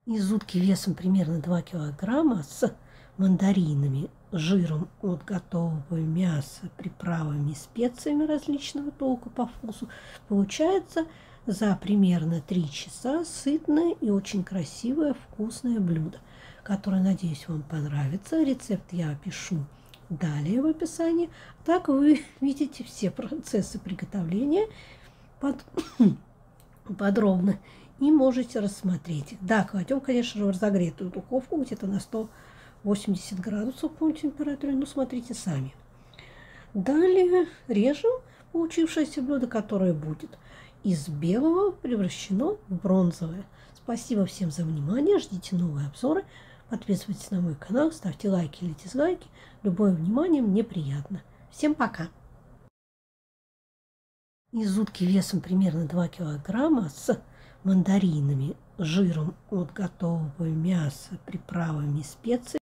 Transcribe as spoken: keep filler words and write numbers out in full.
Из утки весом примерно два килограмма с мандаринами, жиром от готового мяса, приправами, специями различного толка по вкусу получается за примерно три часа сытное и очень красивое вкусное блюдо, которое, надеюсь, вам понравится. Рецепт я опишу далее в описании. Так вы видите все процессы приготовления под... подробно и можете рассмотреть их. Да, кладем, конечно же, в разогретую духовку где-то на сто восемьдесят градусов по температуре, ну смотрите сами. Далее режем получившееся блюдо, которое будет из белого превращено в бронзовое. Спасибо всем за внимание, ждите новые обзоры, подписывайтесь на мой канал, ставьте лайки или дизлайки, любое внимание мне приятно. Всем пока! Из утки весом примерно два килограмма с мандаринами, жиром от готового мяса, приправами, специями.